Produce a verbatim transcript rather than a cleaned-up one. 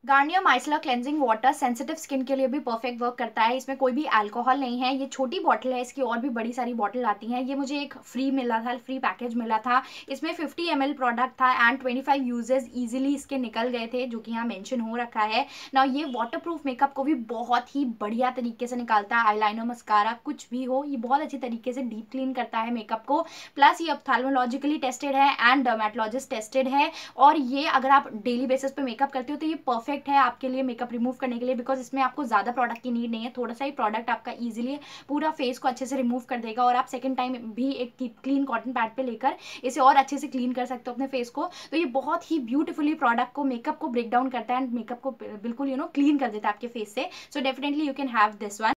Garnier micellar cleansing water sensitive skin के लिए भी परफेक्ट वर्क करता है। इसमें कोई भी अल्कोहल नहीं है। ये छोटी बॉटल है, इसकी और भी बड़ी सारी बॉटल आती हैं। ये मुझे एक फ्री मिला था, फ्री पैकेज मिला था। इसमें फिफ्टी एम एल प्रोडक्ट था and twenty five uses easily इसके निकल गए थे, जो कि यहाँ मेंशन हो रखा है ना। ये वाटर प्रूफ मेकअप को भी बहुत ही बढ़िया तरीके से निकालता है। आईलाइनर, मस्कारा कुछ भी हो, ये बहुत अच्छी तरीके से डीप क्लीन करता है मेकअप को। प्लस ये ऑप्थेल्मोलॉजिकली टेस्टेड है एंड डर्मेटोलॉजिस्ट टेस्टेड है। और ये अगर आप डेली बेसिस पे मेकअप करते हो तो ये परफेक्ट है आपके लिए मेकअप रिमूव करने के लिए, बिकॉज इसमें आपको ज्यादा प्रोडक्ट की नीड नहीं है। थोड़ा सा ही प्रोडक्ट आपका इजीली पूरा फेस को अच्छे से रिमूव कर देगा और आप सेकंड टाइम भी एक क्लीन कॉटन पैड पे लेकर इसे और अच्छे से क्लीन कर सकते हो अपने फेस को। तो ये बहुत ही ब्यूटीफुली प्रोडक्ट को, मेकअप को ब्रेक डाउन करता है एंड मेकअप को बिल्कुल यू नो क्लीन कर देता है आपके फेस से। So definitely you can have this one.